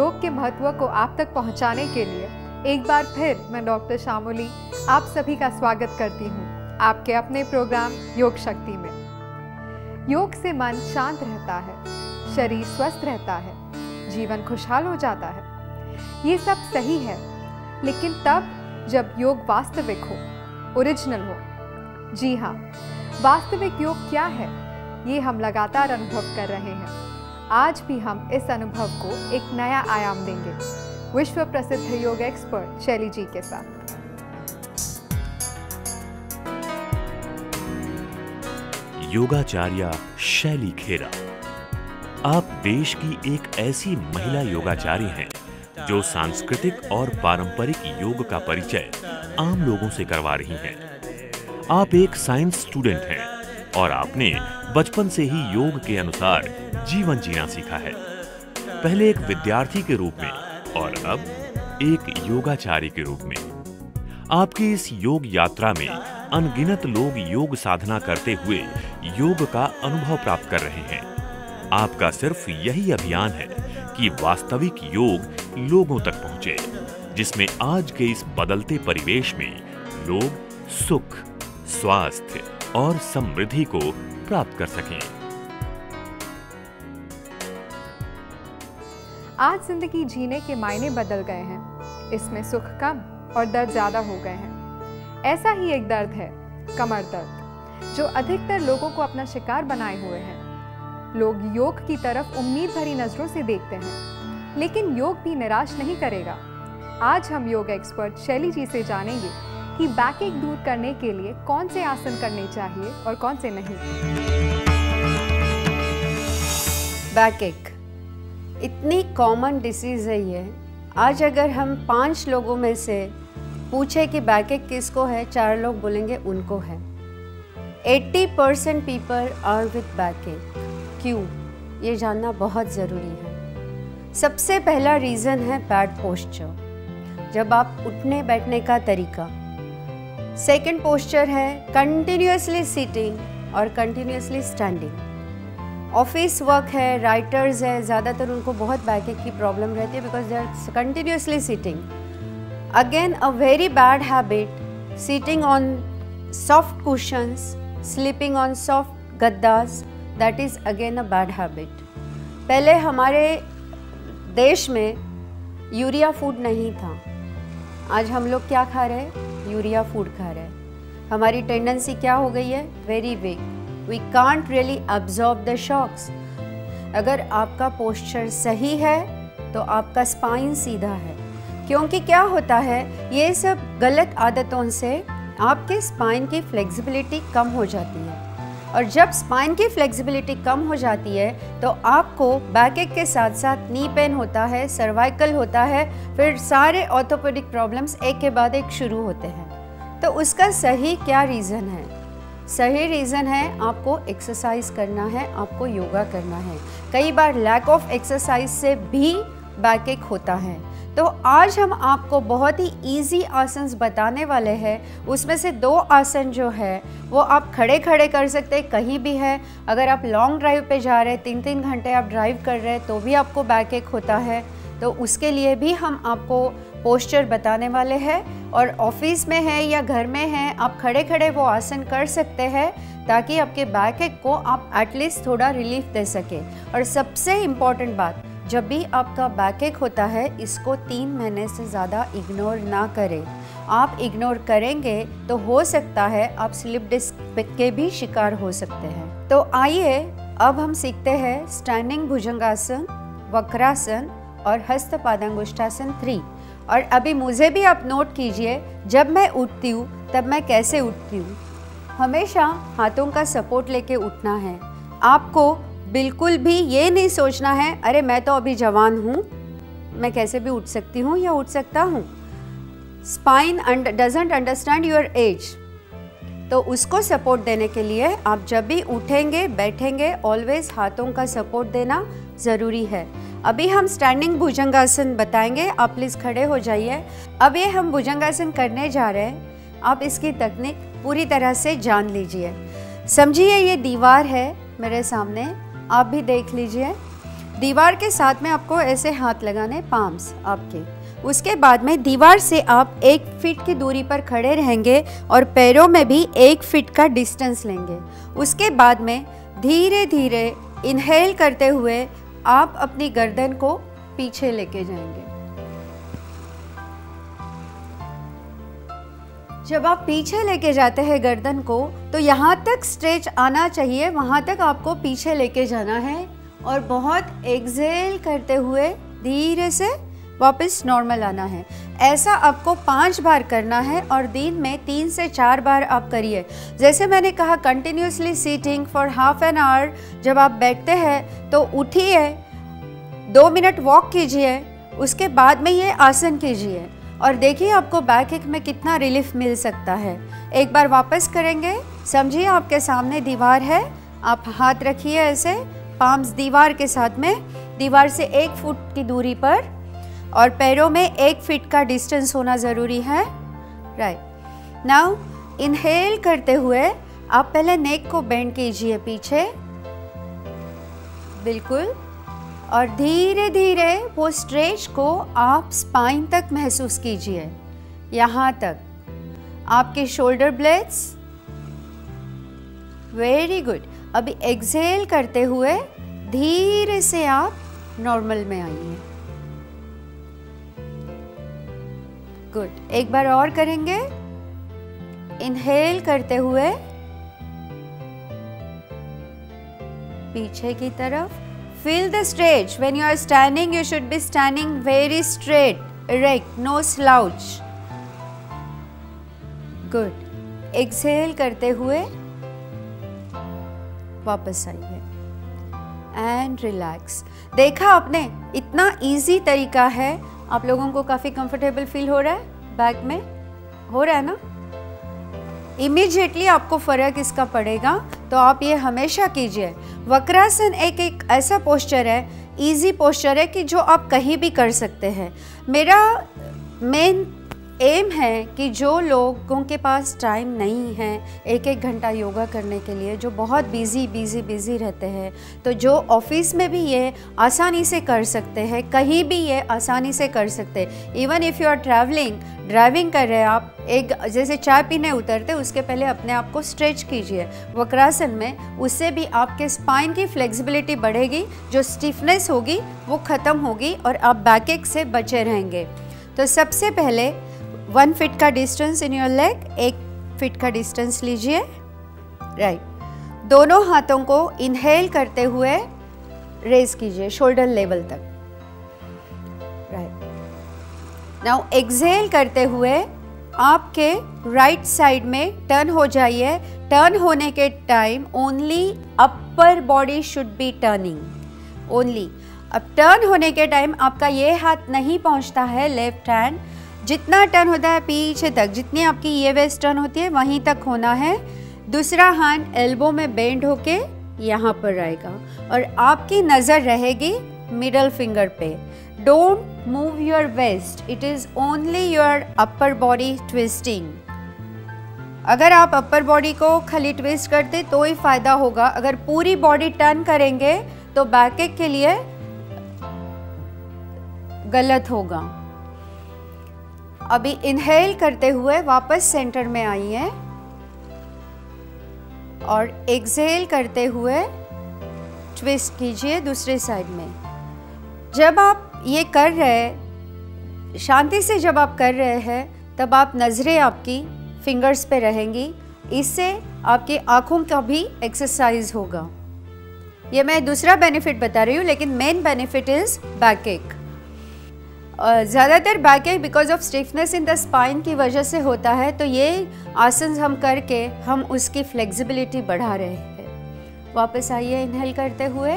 योग के महत्व को आप तक पहुंचाने के लिए एक बार फिर मैं डॉक्टर शामोली आप सभी का स्वागत करती हूं आपके अपने प्रोग्राम योग शक्ति में। योग से मन शांत रहता है, शरीर स्वस्थ रहता है, जीवन खुशहाल हो जाता है। ये सब सही है, लेकिन तब जब योग वास्तविक हो, ओरिजिनल हो। जी हाँ, वास्तविक योग क्या है, ये हम लगातार अनुभव कर रहे हैं। आज भी हम इस अनुभव को एक नया आयाम देंगे विश्व प्रसिद्ध योग एक्सपर्ट शैली जी के साथ। योगाचार्या शैली खेरा, आप देश की एक ऐसी महिला योगाचार्य हैं जो सांस्कृतिक और पारंपरिक योग का परिचय आम लोगों से करवा रही हैं। आप एक साइंस स्टूडेंट हैं और आपने बचपन से ही योग के अनुसार जीवन जीना सीखा है, पहले एक विद्यार्थी के रूप में और अब एक योगाचार्य के रूप में। आपकी इस योग यात्रा में अनगिनत लोग योग साधना करते हुए योग का अनुभव प्राप्त कर रहे हैं। आपका सिर्फ यही अभियान है कि वास्तविक योग लोगों तक पहुंचे, जिसमें आज के इस बदलते परिवेश में लोग सुख, स्वास्थ्य और समृद्धि को प्राप्त कर सकें। आज जिंदगी जीने के मायने बदल गए हैं। इसमें सुख कम और दर्द ज्यादा हो गए हैं। ऐसा ही एक दर्द है कमर दर्द, जो अधिकतर लोगों को अपना शिकार बनाए हुए हैं। लोग योग की तरफ उम्मीद भरी नजरों से देखते हैं, लेकिन योग भी निराश नहीं करेगा। आज हम योग एक्सपर्ट शैली जी से जानेंगे कि बैकएक दूर करने के लिए कौन से आसन करने चाहिए और कौन से नहीं। बैकएक इतनी कॉमन डिसीज़ है ये। आज अगर हम 5 लोगों में से पूछे कि बैकएक किसको है, 4 लोग बोलेंगे उनको है। 80% पीपल आर विद बैकएक। क्यों, ये जानना बहुत ज़रूरी है। सबसे पहला रीज़न है बैड पोस्चर, जब आप उठने बैठने का तरीका। सेकंड पोस्चर है कंटिन्यूसली सिटिंग और कंटिन्यूसली स्टैंडिंग। ऑफिस वर्क है, राइटर्स है, ज़्यादातर उनको बहुत बैकएक की प्रॉब्लम रहती है because they are continuously sitting. Again a very bad habit, sitting on soft cushions, sleeping on soft गद्दास, that is again a bad habit. पहले हमारे देश में यूरिया फूड नहीं था, आज हम लोग क्या खा रहे हैं, यूरिया फूड खा रहे हैं। हमारी टेंडेंसी क्या हो गई है, very weak, we can't really absorb the shocks. अगर आपका पोस्चर सही है तो आपका स्पाइन सीधा है, क्योंकि क्या होता है, ये सब गलत आदतों से आपके स्पाइन की फ्लेक्सिबिलिटी कम हो जाती है, और जब स्पाइन की फ्लेक्सिबिलिटी कम हो जाती है तो आपको बैकएक के साथ साथ नी पेन होता है, सर्वाइकल होता है, फिर सारे ऑर्थोपेडिक प्रॉब्लम्स एक के बाद एक शुरू होते हैं। तो उसका सही क्या रीज़न है? सही रीज़न है आपको एक्सरसाइज करना है, आपको योगा करना है। कई बार लैक ऑफ एक्सरसाइज से भी बैकएक होता है। तो आज हम आपको बहुत ही इजी आसन बताने वाले हैं। उसमें से 2 आसन जो है वो आप खड़े खड़े कर सकते हैं, कहीं भी है। अगर आप लॉन्ग ड्राइव पे जा रहे हैं, 3-3 घंटे आप ड्राइव कर रहे हैं तो भी आपको बैकएक होता है, तो उसके लिए भी हम आपको पोस्चर बताने वाले हैं। और ऑफिस में है या घर में है, आप खड़े खड़े वो आसन कर सकते हैं ताकि आपके बैकएक को आप एटलीस्ट थोड़ा रिलीफ दे सकें। और सबसे इम्पॉर्टेंट बात, जब भी आपका बैकएक होता है, इसको 3 महीने से ज़्यादा इग्नोर ना करें। आप इग्नोर करेंगे तो हो सकता है आप स्लिप डिस्क के भी शिकार हो सकते हैं। तो आइए अब हम सीखते हैं स्टैंडिंग भुजंगासन, वक्रासन और हस्त पादांगुष्ठासन 3। और अभी मुझे भी आप नोट कीजिए, जब मैं उठती हूँ तब मैं कैसे उठती हूँ। हमेशा हाथों का सपोर्ट लेके उठना है। आपको बिल्कुल भी ये नहीं सोचना है अरे मैं तो अभी जवान हूँ, मैं कैसे भी उठ सकती हूँ या उठ सकता हूँ। Spine doesn't understand your age, तो उसको सपोर्ट देने के लिए आप जब भी उठेंगे बैठेंगे ऑलवेज हाथों का सपोर्ट देना ज़रूरी है। अभी हम स्टैंडिंग भुजंगासन बताएंगे, आप प्लीज़ खड़े हो जाइए। अब ये हम भुजंगासन करने जा रहे हैं, आप इसकी तकनीक पूरी तरह से जान लीजिए। समझिए ये दीवार है मेरे सामने, आप भी देख लीजिए। दीवार के साथ में आपको ऐसे हाथ लगाने, पाम्स आपके। उसके बाद में दीवार से आप 1 फीट की दूरी पर खड़े रहेंगे और पैरों में भी 1 फीट का डिस्टेंस लेंगे। उसके बाद में धीरे धीरे इनहेल करते हुए आप अपनी गर्दन को पीछे लेके जाएंगे। जब आप पीछे लेके जाते हैं गर्दन को, तो यहाँ तक स्ट्रेच आना चाहिए, वहाँ तक आपको पीछे लेके जाना है और बहुत एक्सेल करते हुए धीरे से वापस नॉर्मल आना है। ऐसा आपको 5 बार करना है और दिन में 3 से 4 बार आप करिए। जैसे मैंने कहा, continuously sitting for half an hour. जब आप बैठते हैं तो उठिए, 2 मिनट वॉक कीजिए, उसके बाद में ये आसन कीजिए और देखिए आपको बैक एक में कितना रिलीफ मिल सकता है। एक बार वापस करेंगे। समझिए आपके सामने दीवार है, आप हाथ रखिए ऐसे, पाम्स दीवार के साथ में, दीवार से 1 फुट की दूरी पर और पैरों में 1 फीट का डिस्टेंस होना ज़रूरी है। राइट। नाउ इनहेल करते हुए आप पहले नेक को बेंड कीजिए पीछे, बिल्कुल, और धीरे धीरे वो स्ट्रेच को आप स्पाइन तक महसूस कीजिए, यहाँ तक आपके शोल्डर ब्लेड्स। Very good. अभी एक्सहेल करते हुए धीरे से आप नॉर्मल में आइए। गुड। एक बार और करेंगे। इनहेल करते हुए पीछे की तरफ। Feel the stretch. When you are standing, you should be standing very straight, erect, no slouch. Good. Exhale करते हुए वापस आइए and relax. देखा आपने, इतना easy तरीका है। आप लोगों को काफ़ी comfortable फील हो रहा है? बैक में हो रहा है ना? इमीडिएटली आपको फ़र्क इसका पड़ेगा, तो आप ये हमेशा कीजिए। वक्रासन एक ऐसा पोस्चर है, इजी पोस्चर है कि जो आप कहीं भी कर सकते हैं। मेरा मेन एम है कि जो लोगों के पास टाइम नहीं है 1-1 घंटा योगा करने के लिए, जो बहुत बिजी रहते हैं, तो जो ऑफिस में भी ये आसानी से कर सकते हैं, कहीं भी ये आसानी से कर सकते हैं। Even if you are driving कर रहे हैं आप, एक जैसे चाय पीने उतरते उसके पहले अपने आप को स्ट्रेच कीजिए वक्रासन में। उससे भी आपके स्पाइन की फ्लेक्सिबिलिटी बढ़ेगी, जो स्टिफनेस होगी वो ख़त्म होगी और आप बैकएक से बचे रहेंगे। तो सबसे पहले 1 फीट का distance in your leg, 1 feet का डिस्टेंस लीजिए। राइट। दोनों हाथों को इनहेल करते हुए रेज कीजिए शोल्डर लेवल तक। राइट। नाउ एक्सहेल करते हुए आपके राइट साइड में टर्न हो जाइए। टर्न होने के time only upper body should be turning only. अब टर्न होने के टाइम आपका ये हाथ नहीं पहुंचता है, लेफ्ट हैंड जितना टर्न होता है पीछे तक, जितनी आपकी ये वेस्ट टर्न होती है वहीं तक होना है। दूसरा हैंड एल्बो में बेंड होके यहाँ पर आएगा और आपकी नज़र रहेगी मिडल फिंगर पे। Don't move your waist, it is only your upper body twisting. अगर आप अपर बॉडी को खाली ट्विस्ट करते तो ही फायदा होगा। अगर पूरी बॉडी टर्न करेंगे तो बैकएक के लिए गलत होगा। अभी इनहेल करते हुए वापस सेंटर में आइए और एक्सहेल करते हुए ट्विस्ट कीजिए दूसरे साइड में। जब आप ये कर रहे हैं, शांति से जब आप कर रहे हैं, तब आप नज़रें आपकी फिंगर्स पे रहेंगी। इससे आपकी आँखों का भी एक्सरसाइज होगा। ये मैं दूसरा बेनिफिट बता रही हूँ, लेकिन मेन बेनिफिट इज़ बैकएक। ज़्यादातर backache because of stiffness in the spine की वजह से होता है, तो ये आसन हम करके हम उसकी फ्लेक्सिबिलिटी बढ़ा रहे हैं। वापस आइए इनहेल करते हुए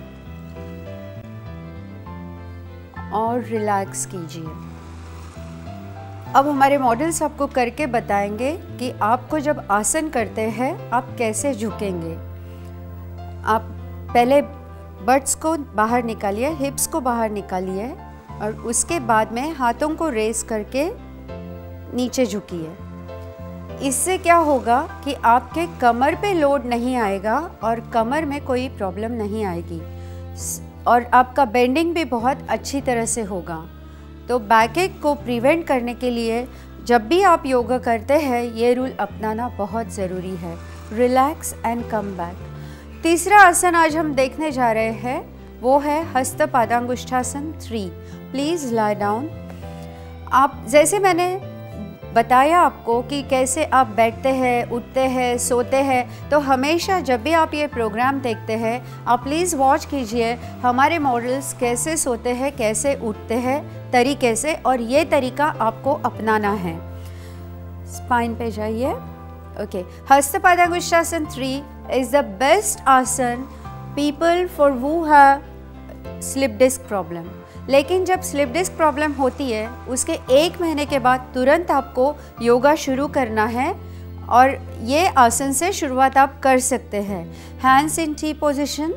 और रिलैक्स कीजिए। अब हमारे मॉडल्स आपको करके बताएंगे कि आपको जब आसन करते हैं आप कैसे झुकेंगे। आप पहले बट्स को बाहर निकालिए, हिप्स को बाहर निकालिए और उसके बाद में हाथों को रेस करके नीचे झुकिए। इससे क्या होगा कि आपके कमर पे लोड नहीं आएगा और कमर में कोई प्रॉब्लम नहीं आएगी। और आपका बेंडिंग भी बहुत अच्छी तरह से होगा। तो बैकएक को प्रिवेंट करने के लिए जब भी आप योगा करते हैं ये रूल अपनाना बहुत ज़रूरी है। Relax and come back. तीसरा आसन आज हम देखने जा रहे हैं वो है हस्त पादांगुष्ठासन 3। Please lie down. आप जैसे मैंने बताया आपको कि कैसे आप बैठते हैं, उठते हैं, सोते हैं, तो हमेशा जब भी आप ये प्रोग्राम देखते हैं आप प्लीज़ वॉच कीजिए हमारे मॉडल्स कैसे सोते हैं, कैसे उठते हैं तरीके से, और ये तरीका आपको अपनाना है। स्पाइन पे जाइए। Okay, Hasta Padangusthasana 3 is the best asana people for who have slip disc problem. लेकिन जब स्लिप डिस्क प्रॉब्लम होती है उसके 1 महीने के बाद तुरंत आपको योगा शुरू करना है, और ये आसन से शुरुआत आप कर सकते हैं। Hands in T position.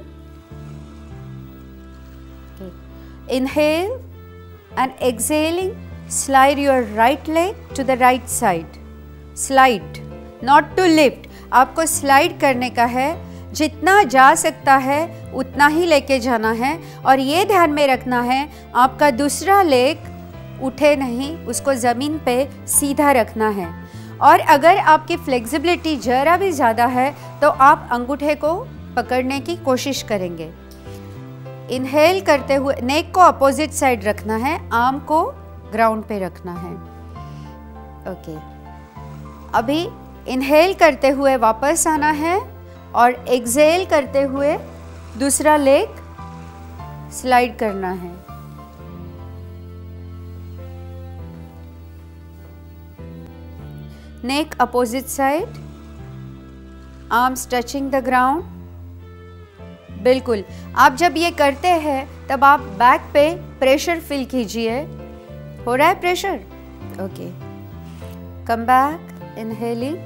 Inhale and exhaling, slide your right leg to the right side. Slide, not to lift. आपको स्लाइड करने का है, जितना जा सकता है उतना ही लेके जाना है, और ये ध्यान में रखना है आपका दूसरा लेग उठे नहीं, उसको ज़मीन पे सीधा रखना है। और अगर आपकी फ्लेक्सिबिलिटी ज़रा भी ज़्यादा है तो आप अंगूठे को पकड़ने की कोशिश करेंगे। इनहेल करते हुए नेक को अपोजिट साइड रखना है, आर्म को ग्राउंड पे रखना है। ओके, अभी इनहेल करते हुए वापस आना है और एक्सहेल करते हुए दूसरा लेग स्लाइड करना है। Neck opposite side, arms touching the ground. बिल्कुल, आप जब ये करते हैं तब आप बैक पे प्रेशर फील कीजिए। हो रहा है pressure? Okay, come back, inhaling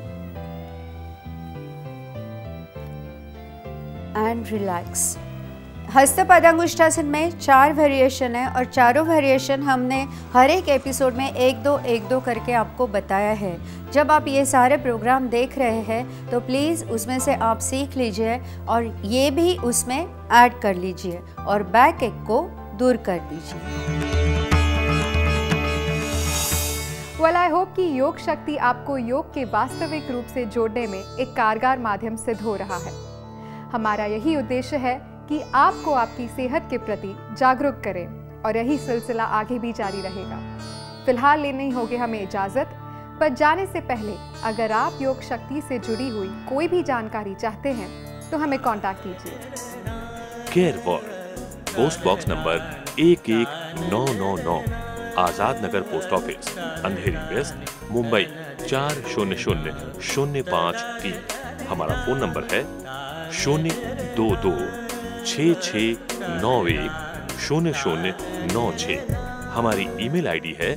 and relax. Hasta Padangusthasana में 4 वेरिएशन है, और चारों वेरिएशन हमने हर एक एपिसोड में 1-2 करके आपको बताया है। जब आप ये सारे प्रोग्राम देख रहे हैं तो प्लीज़ उसमें से आप सीख लीजिए और ये भी उसमें ऐड कर लीजिए और बैक एक को दूर कर दीजिए। वेल, आई होप कि योग शक्ति आपको योग के वास्तविक रूप से जोड़ने में एक कारगर माध्यम सिद्ध हो रहा है। हमारा यही उद्देश्य है कि आपको आपकी सेहत के प्रति जागरूक करें, और यही सिलसिला आगे भी जारी रहेगा। फिलहाल लेनी होगी हमें इजाज़त, पर जाने से पहले अगर आप योग शक्ति से जुड़ी हुई कोई भी जानकारी चाहते हैं तो हमें कांटेक्ट कीजिए। Care world, post box number 11999, Azad Nagar post office, Andheri west, Mumbai 400053। हमारा फोन नंबर है 02266910096। हमारी ईमेल आईडी है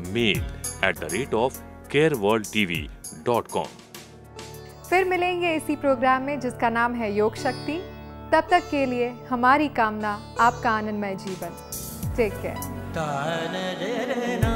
mail@careworldtv.com। फिर मिलेंगे इसी प्रोग्राम में जिसका नाम है योग शक्ति। तब तक के लिए हमारी कामना आपका आनंदमय जीवन। Take care.